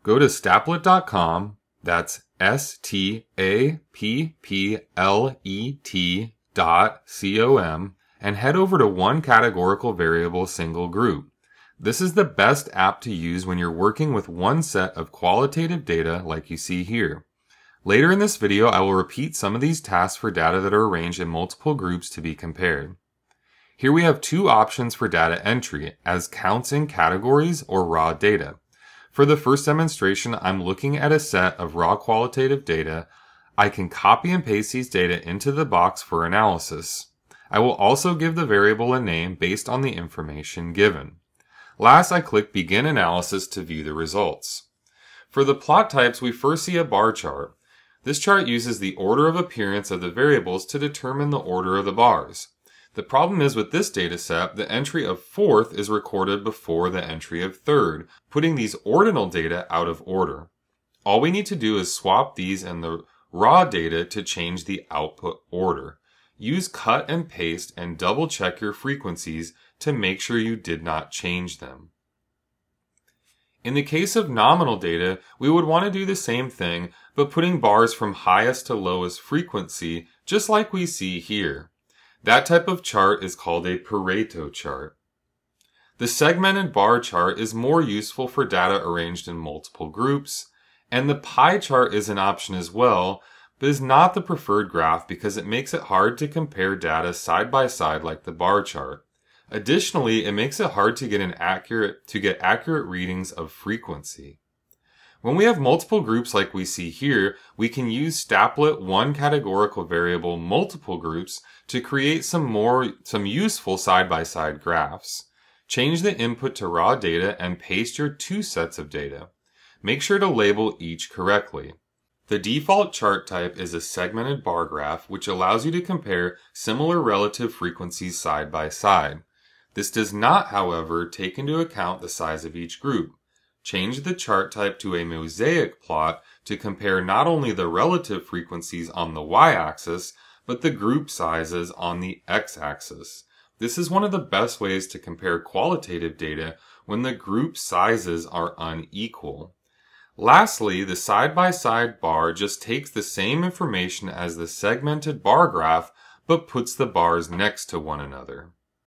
Go to stapplet.com, that's stapplet.com, and head over to One Categorical Variable Single Group. This is the best app to use when you're working with one set of qualitative data like you see here. Later in this video, I will repeat some of these tasks for data that are arranged in multiple groups to be compared. Here we have two options for data entry, as counts in categories or raw data. For the first demonstration, I'm looking at a set of raw qualitative data. I can copy and paste these data into the box for analysis. I will also give the variable a name based on the information given. Last, I click Begin Analysis to view the results. For the plot types, we first see a bar chart. This chart uses the order of appearance of the variables to determine the order of the bars. The problem is with this data set, the entry of fourth is recorded before the entry of third, putting these ordinal data out of order. All we need to do is swap these and the raw data to change the output order. Use cut and paste and double check your frequencies to make sure you did not change them. In the case of nominal data, we would want to do the same thing, but putting bars from highest to lowest frequency, just like we see here. That type of chart is called a Pareto chart. The segmented bar chart is more useful for data arranged in multiple groups, and the pie chart is an option as well, but is not the preferred graph because it makes it hard to compare data side by side like the bar chart. Additionally, it makes it hard to get accurate readings of frequency. When we have multiple groups like we see here, we can use Stapplet One Categorical Variable multiple groups to create some useful side-by-side graphs. Change the input to raw data and paste your two sets of data. Make sure to label each correctly. The default chart type is a segmented bar graph, which allows you to compare similar relative frequencies side by side. This does not, however, take into account the size of each group. Change the chart type to a mosaic plot to compare not only the relative frequencies on the y-axis, but the group sizes on the x-axis. This is one of the best ways to compare qualitative data when the group sizes are unequal. Lastly, the side-by-side bar just takes the same information as the segmented bar graph, but puts the bars next to one another.